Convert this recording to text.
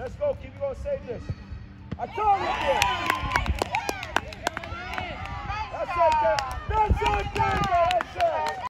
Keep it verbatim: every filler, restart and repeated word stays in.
Let's go, keep you gonna save this. I told you this. That's it, that's it, baby.